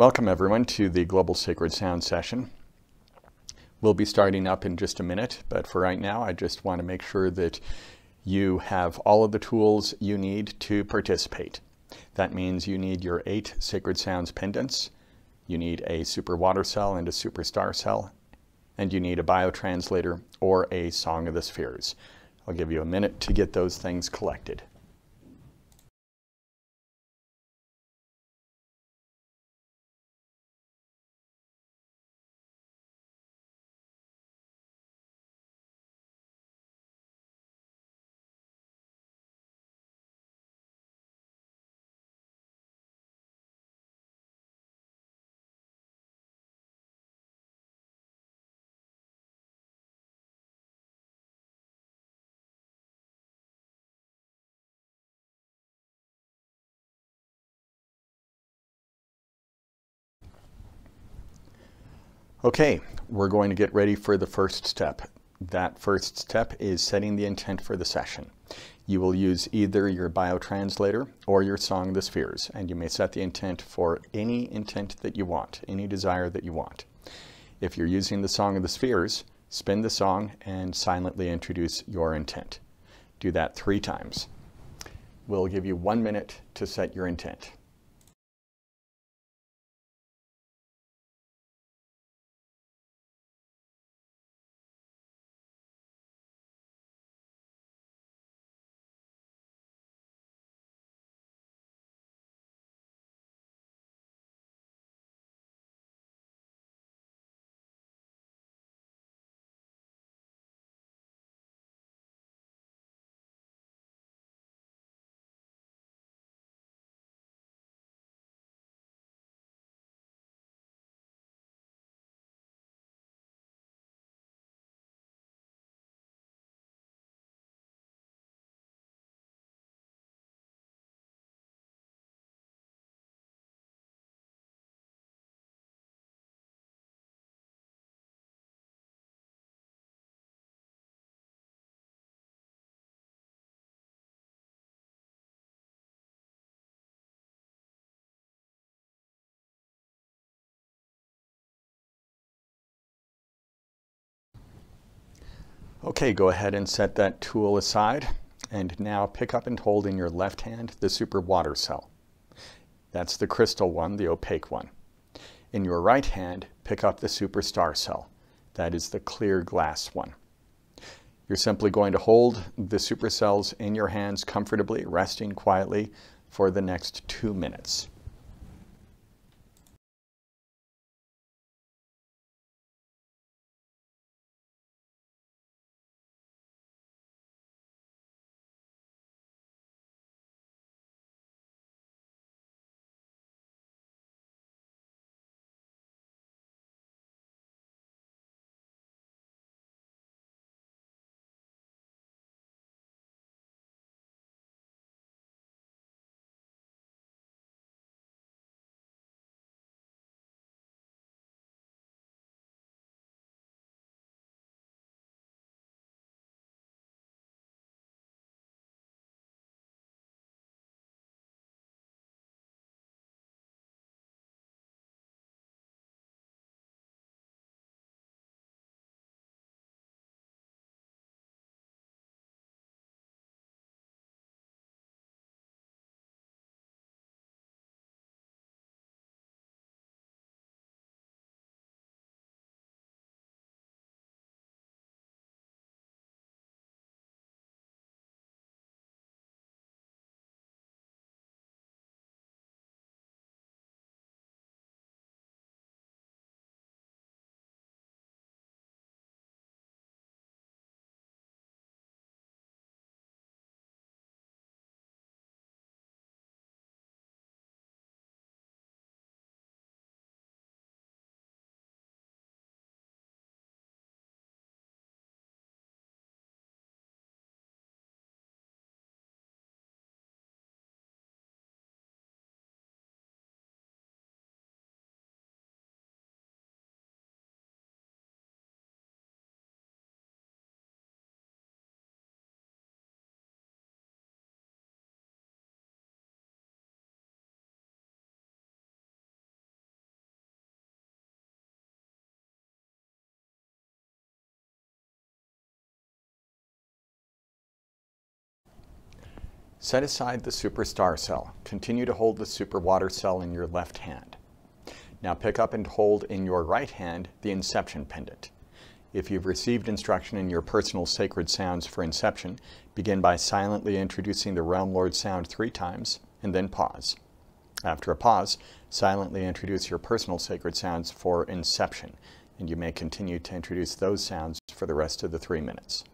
Welcome everyone to the Global Sacred Sound session. We'll be starting up in just a minute, but for right now I just want to make sure that you have all of the tools you need to participate. That means you need your 8 Sacred Sounds pendants, you need a super water cell and a super star cell, and you need a biotranslator or a Song of the Spheres. I'll give you a minute to get those things collected. Okay, we're going to get ready for the first step. That first step is setting the intent for the session. You will use either your biotranslator or your Song of the Spheres, and you may set the intent for any intent that you want, any desire that you want. If you're using the Song of the Spheres, spin the song and silently introduce your intent. Do that 3 times. We'll give you 1 minute to set your intent. Okay, go ahead and set that tool aside, and now pick up and hold in your left hand the super water cell. That's the crystal one, the opaque one. In your right hand, pick up the super star cell. That is the clear glass one. You're simply going to hold the super cells in your hands comfortably, resting quietly for the next 2 minutes. Set aside the superstar cell. Continue to hold the superwater cell in your left hand. Now pick up and hold in your right hand the Inception pendant. If you've received instruction in your personal sacred sounds for Inception, begin by silently introducing the Realm Lord sound 3 times, and then pause. After a pause, silently introduce your personal sacred sounds for Inception, and you may continue to introduce those sounds for the rest of the 3 minutes.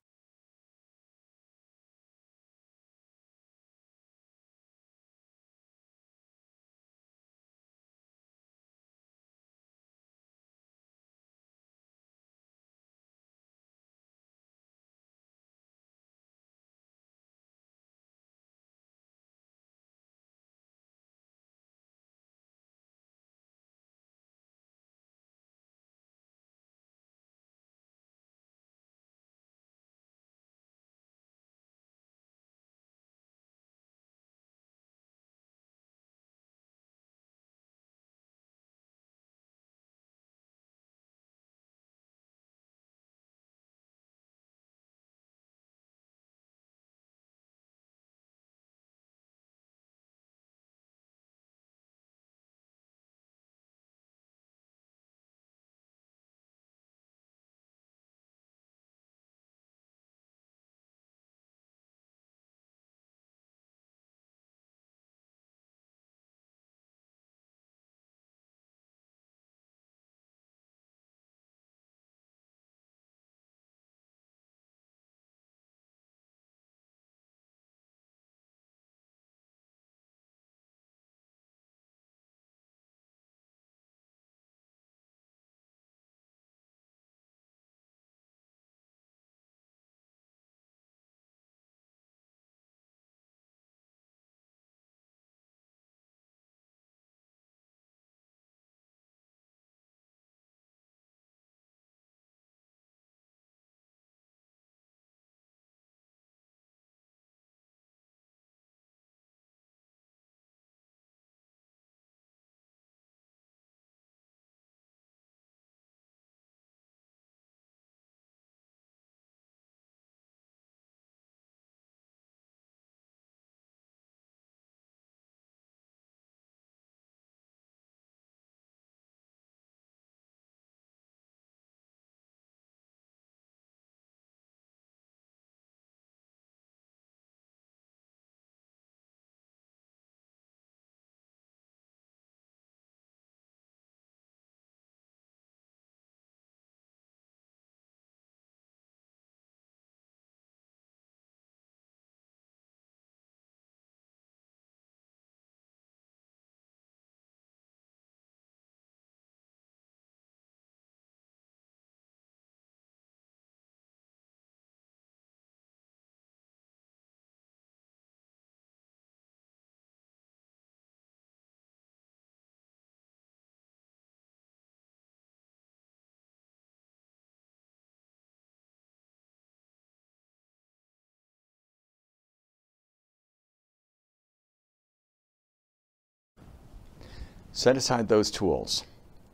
Set aside those tools.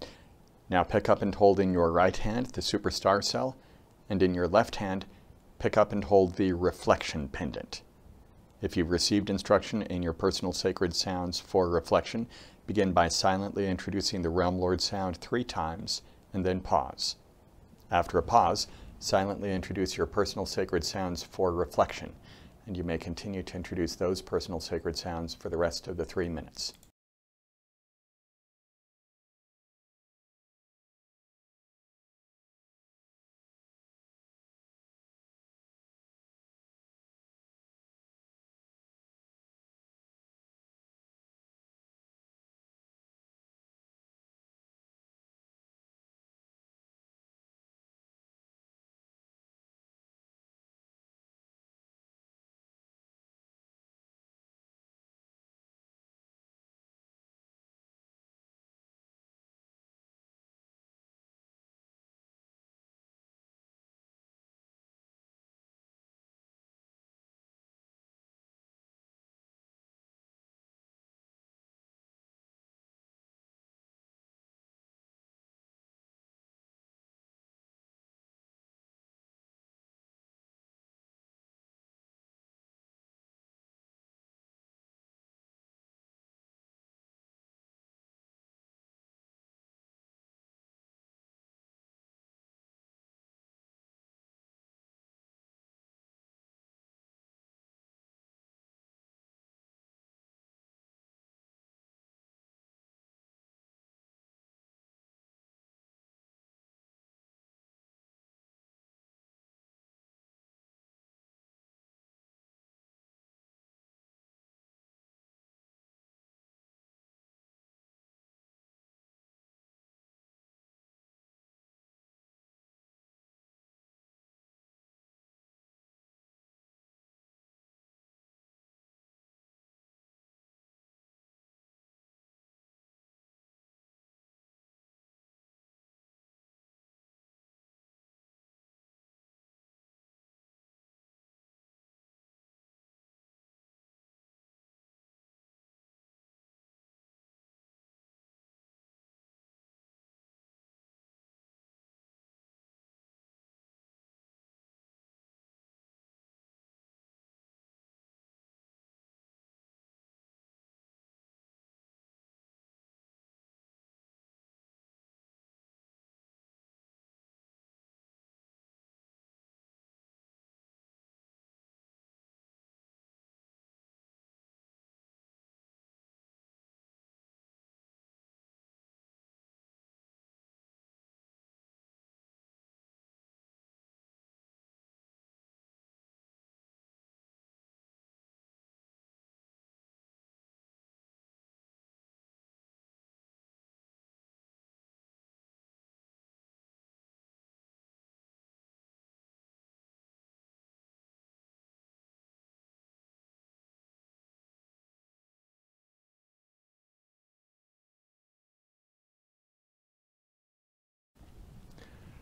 Now pick up and hold in your right hand the superstar cell, and in your left hand, pick up and hold the reflection pendant. If you've received instruction in your personal sacred sounds for reflection, begin by silently introducing the Realm Lord sound 3 times, and then pause. After a pause, silently introduce your personal sacred sounds for reflection, and you may continue to introduce those personal sacred sounds for the rest of the 3 minutes.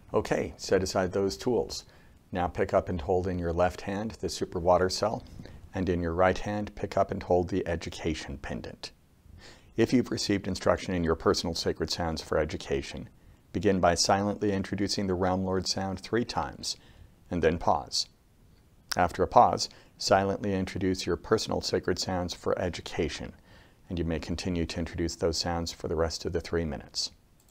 Okay, set aside those tools. Now pick up and hold in your left hand the Super Water Cell, and in your right hand pick up and hold the Education pendant. If you've received instruction in your personal sacred sounds for education, begin by silently introducing the Realm Lord sound 3 times, and then pause. After a pause, silently introduce your personal sacred sounds for education, and you may continue to introduce those sounds for the rest of the 3 minutes.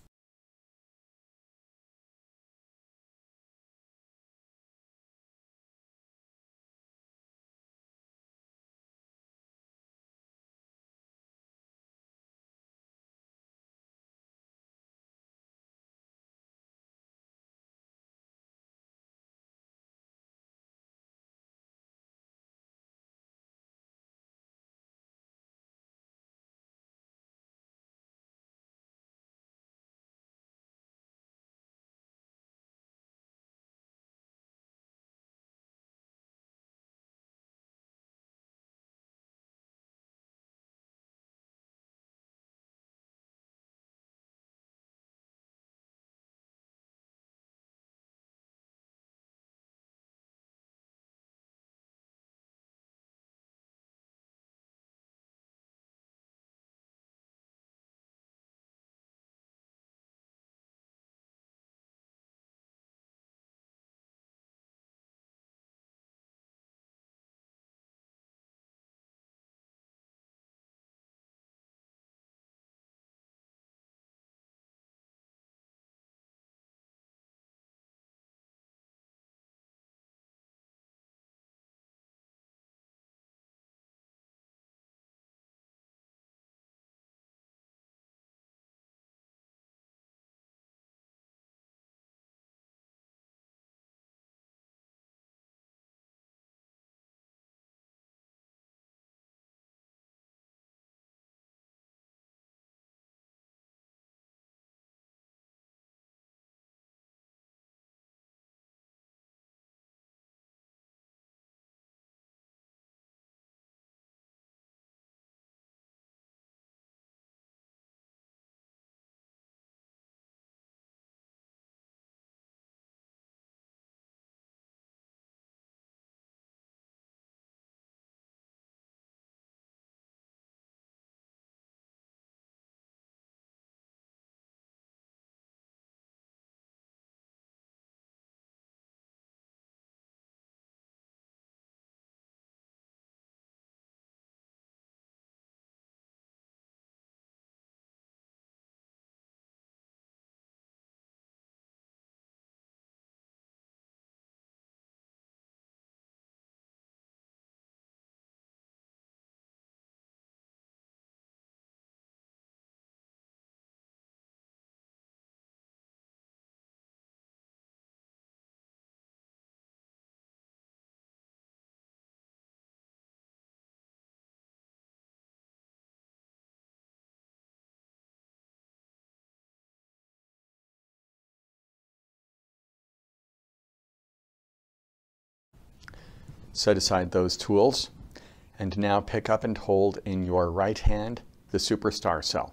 Set aside those tools, and now pick up and hold in your right hand the Superstar Cell.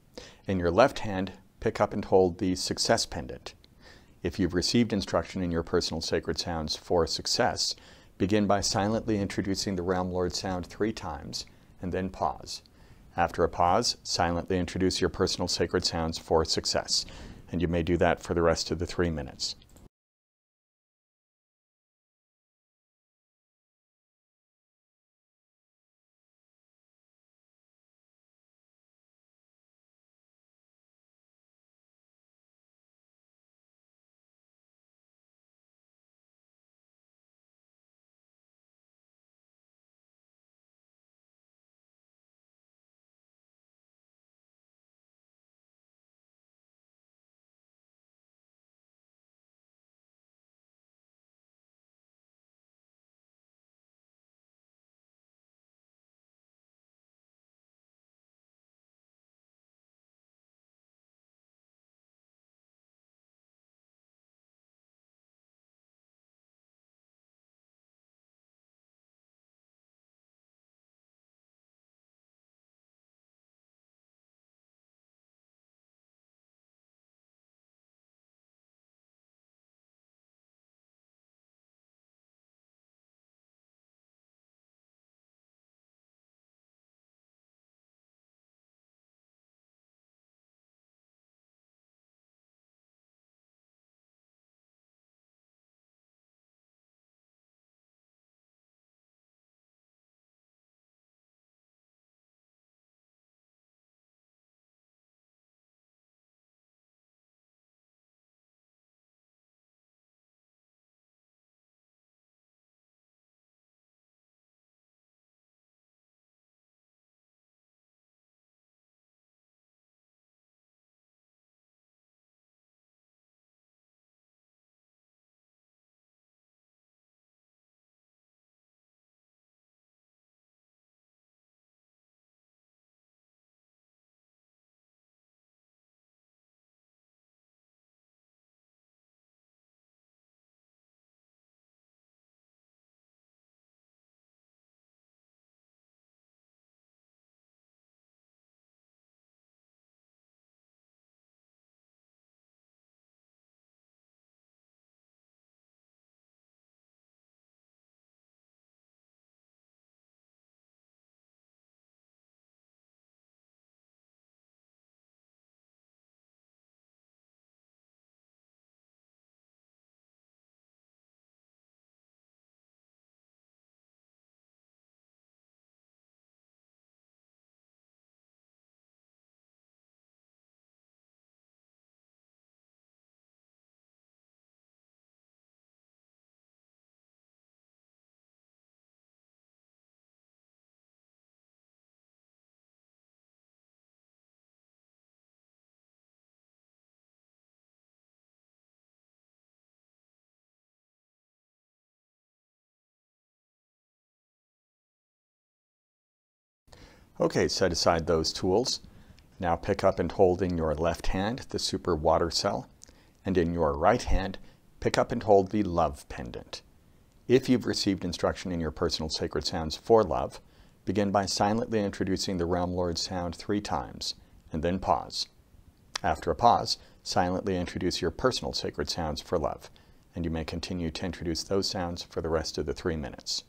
In your left hand, pick up and hold the Success pendant. If you've received instruction in your personal sacred sounds for success, begin by silently introducing the Realm Lord sound 3 times, and then pause. After a pause, silently introduce your personal sacred sounds for success, and you may do that for the rest of the 3 minutes. Okay, set aside those tools. Now pick up and hold in your left hand the Super Water Cell, and in your right hand, pick up and hold the Love Pendant. If you've received instruction in your personal sacred sounds for love, begin by silently introducing the Realm Lord sound 3 times, and then pause. After a pause, silently introduce your personal sacred sounds for love, and you may continue to introduce those sounds for the rest of the 3 minutes.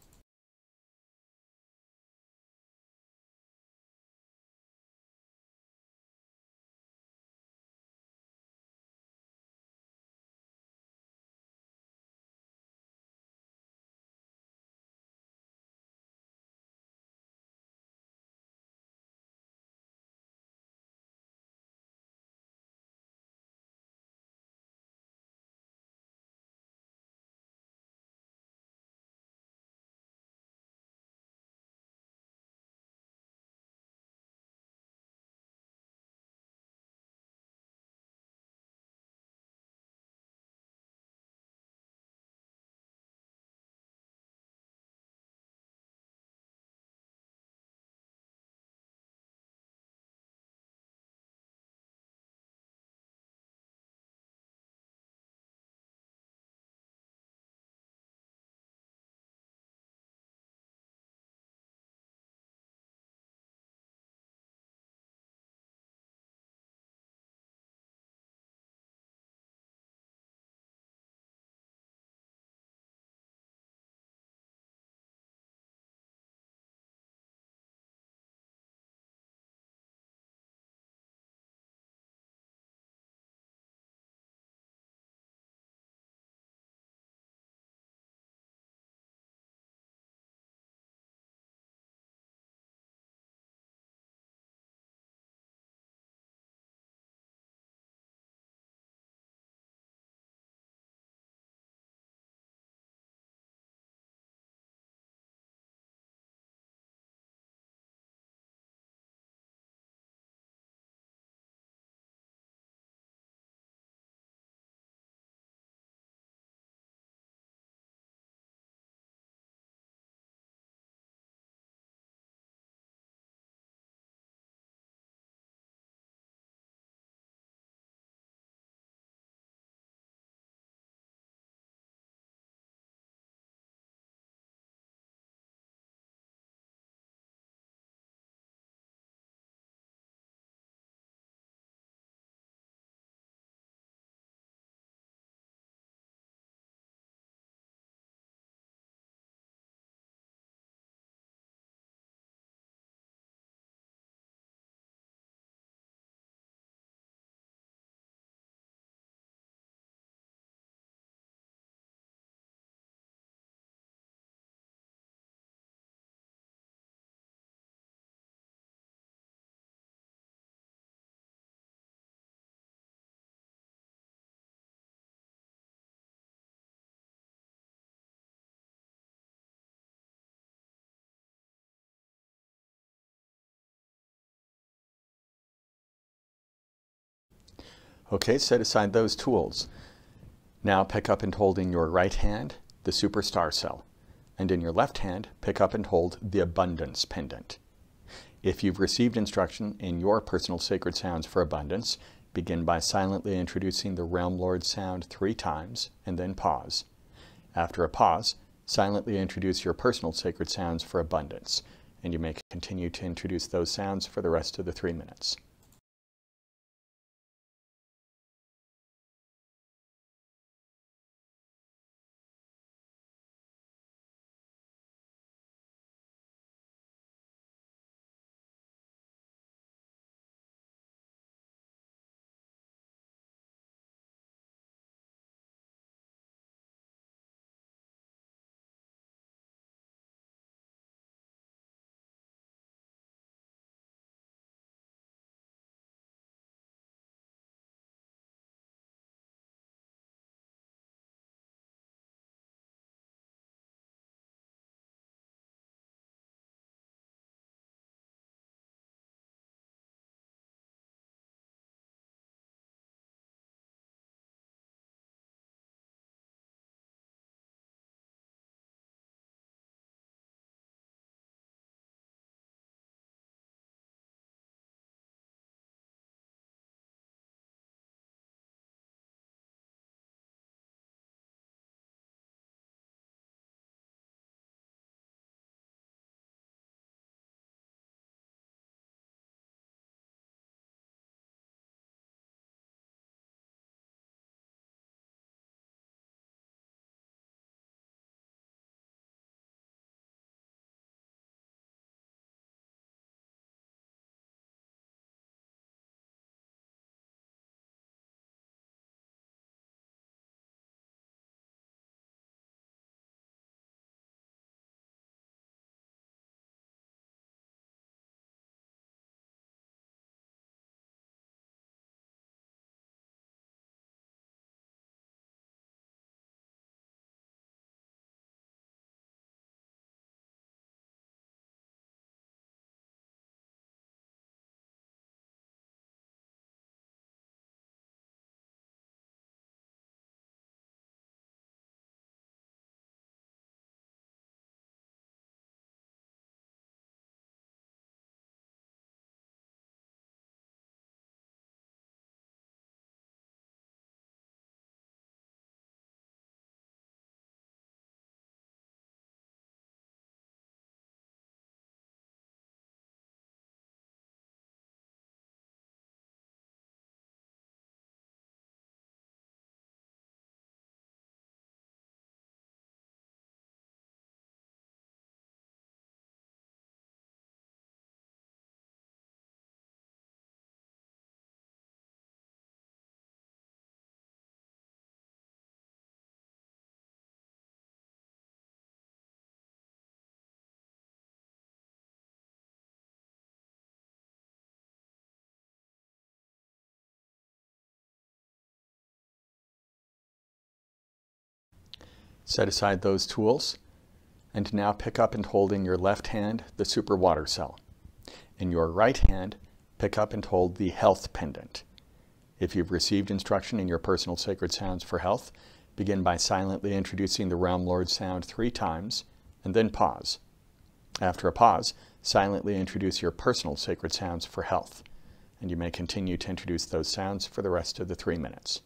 Okay, set aside those tools. Now pick up and hold in your right hand the Super Star Cell, and in your left hand, pick up and hold the Abundance Pendant. If you've received instruction in your personal sacred sounds for abundance, begin by silently introducing the Realm Lord sound 3 times, and then pause. After a pause, silently introduce your personal sacred sounds for abundance, and you may continue to introduce those sounds for the rest of the 3 minutes. Set aside those tools, and now pick up and hold in your left hand the Super Water Cell. In your right hand, pick up and hold the Health Pendant. If you've received instruction in your personal sacred sounds for health, begin by silently introducing the Realm Lord sound 3 times, and then pause. After a pause, silently introduce your personal sacred sounds for health, and you may continue to introduce those sounds for the rest of the 3 minutes.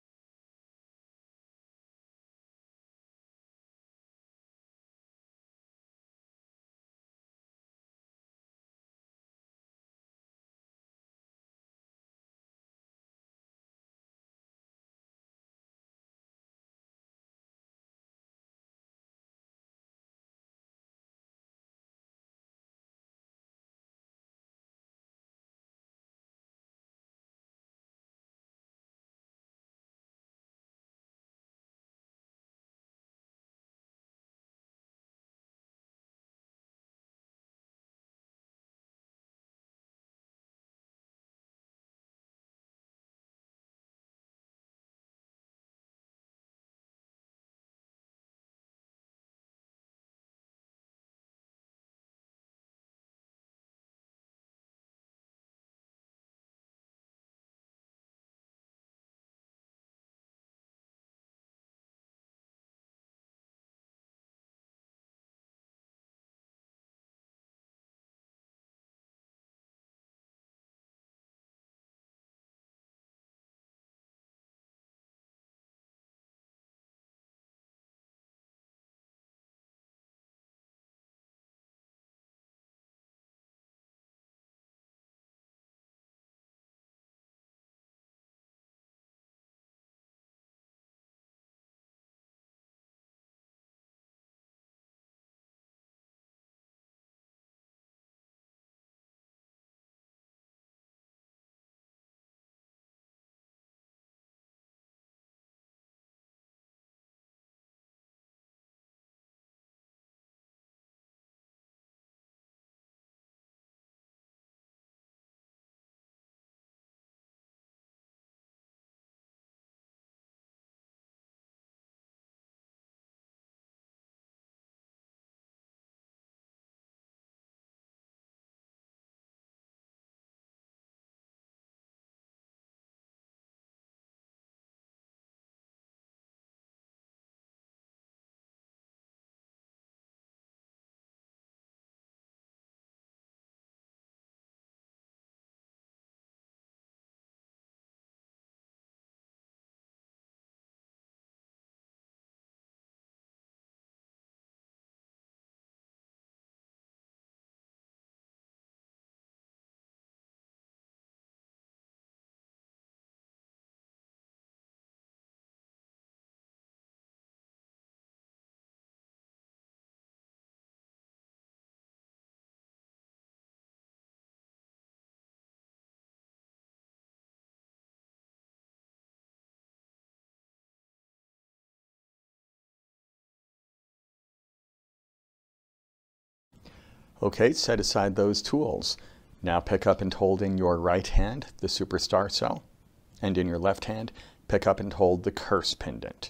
Okay, set aside those tools. Now pick up and hold in your right hand the Superstar Cell, and in your left hand, pick up and hold the Curse Pendant.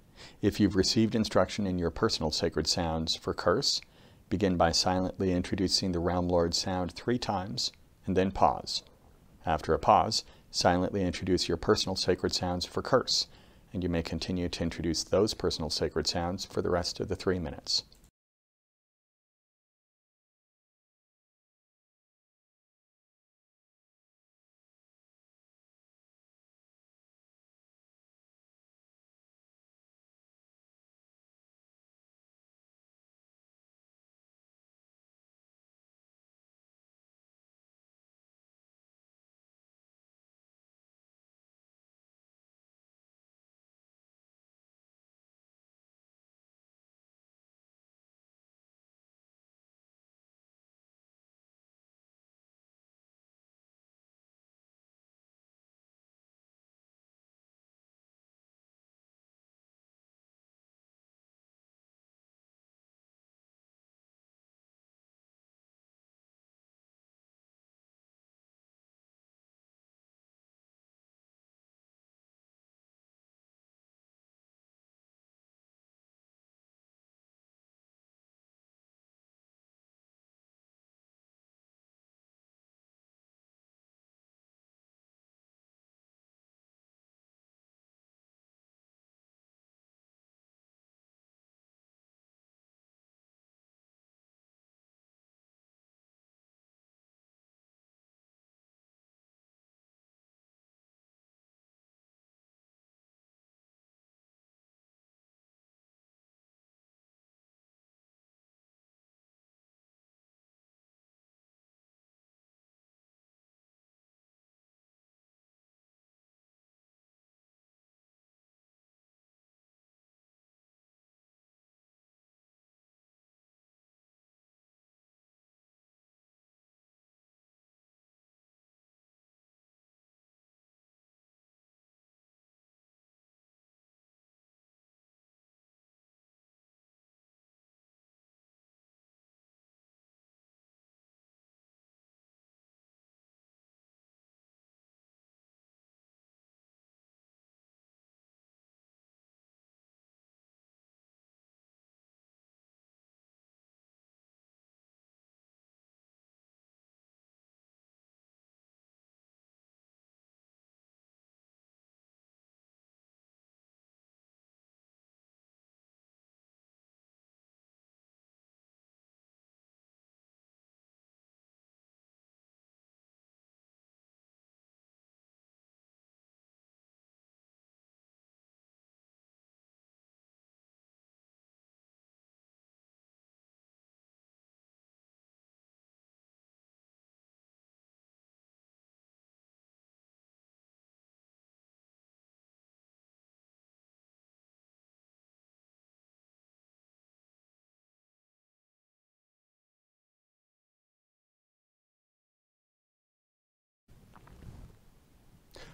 If you've received instruction in your personal sacred sounds for curse, begin by silently introducing the Realm Lord sound 3 times, and then pause. After a pause, silently introduce your personal sacred sounds for curse, and you may continue to introduce those personal sacred sounds for the rest of the 3 minutes.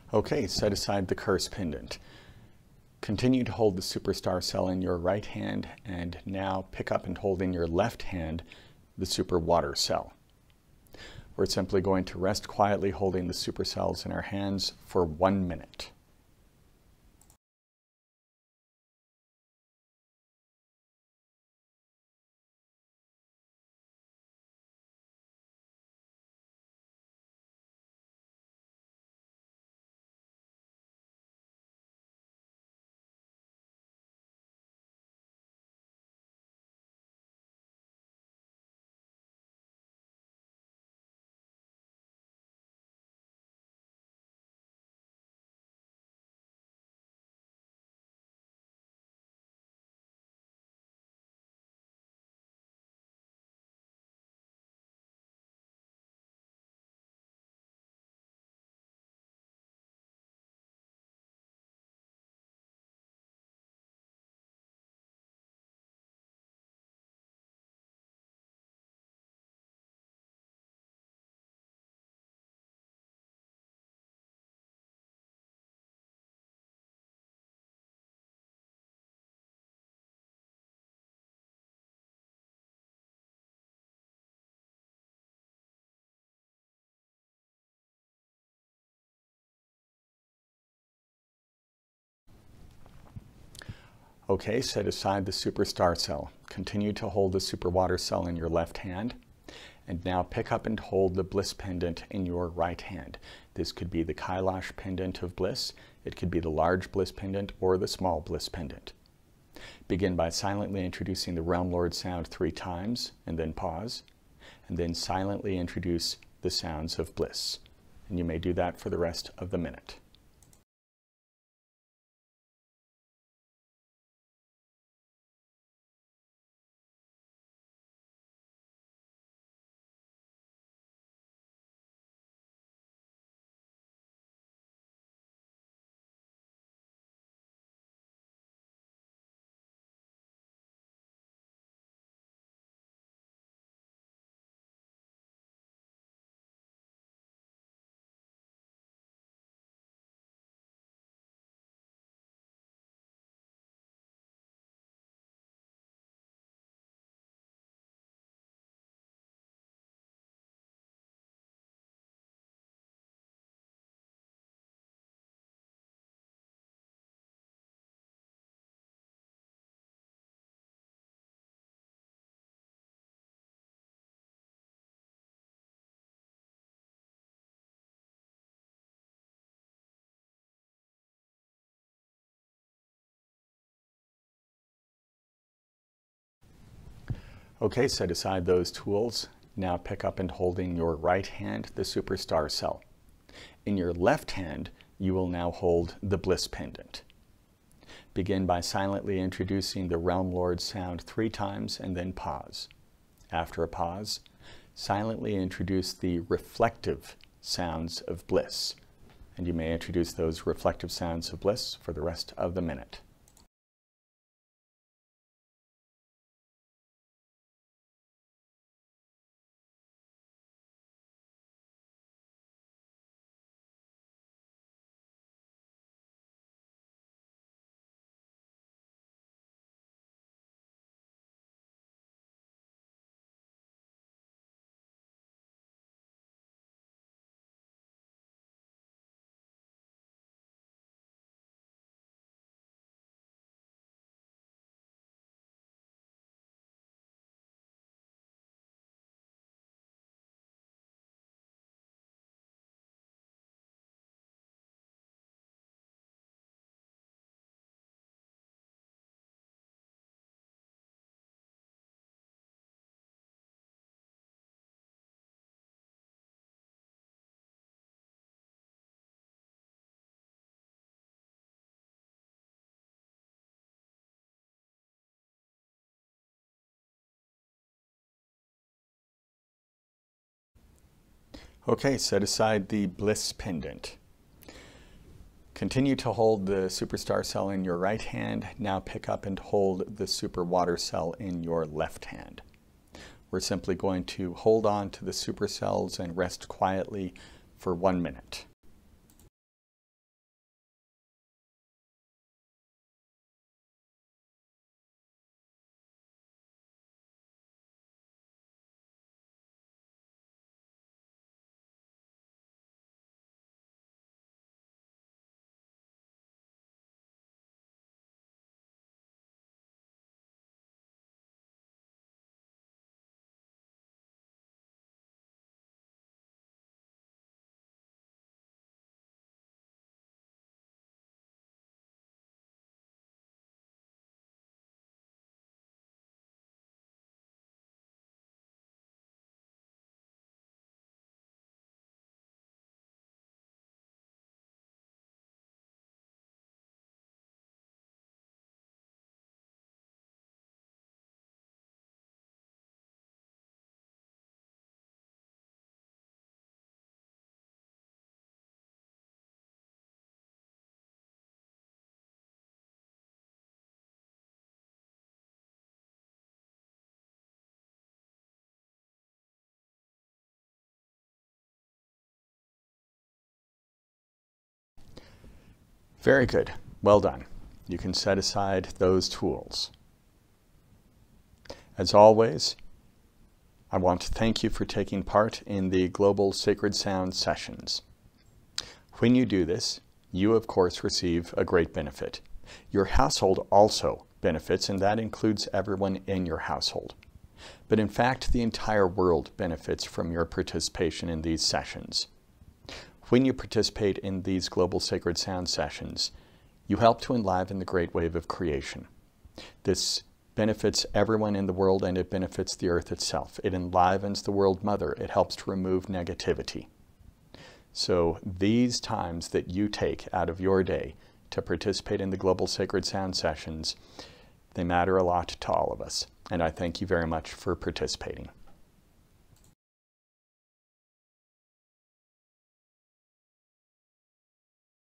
Okay, set aside the curse pendant. Continue to hold the superstar cell in your right hand, and now pick up and hold in your left hand the super water cell. We're simply going to rest quietly holding the supercells in our hands for 1 minute. Okay, set aside the superstar cell. Continue to hold the super water cell in your left hand. And now pick up and hold the bliss pendant in your right hand. This could be the Kailash pendant of bliss. It could be the large bliss pendant or the small bliss pendant. Begin by silently introducing the Realm Lord sound 3 times, and then pause. And then silently introduce the sounds of bliss. And you may do that for the rest of the minute. Okay, set aside those tools. Now pick up and hold in your right hand the superstar cell. In your left hand, you will now hold the bliss pendant. Begin by silently introducing the Realm Lord sound 3 times and then pause. After a pause, silently introduce the reflective sounds of bliss. And you may introduce those reflective sounds of bliss for the rest of the minute. Okay, set aside the bliss pendant. Continue to hold the superstar cell in your right hand. Now pick up and hold the super water cell in your left hand. We're simply going to hold on to the supercells and rest quietly for 1 minute. Very good. Well done. You can set aside those tools. As always, I want to thank you for taking part in the Global Sacred Sound sessions. When you do this, you of course receive a great benefit. Your household also benefits, and that includes everyone in your household. But in fact, the entire world benefits from your participation in these sessions. When you participate in these Global Sacred Sound sessions, you help to enliven the great wave of creation. This benefits everyone in the world, and it benefits the earth itself. It enlivens the world mother. It helps to remove negativity. So these times that you take out of your day to participate in the Global Sacred Sound sessions, they matter a lot to all of us. And I thank you very much for participating.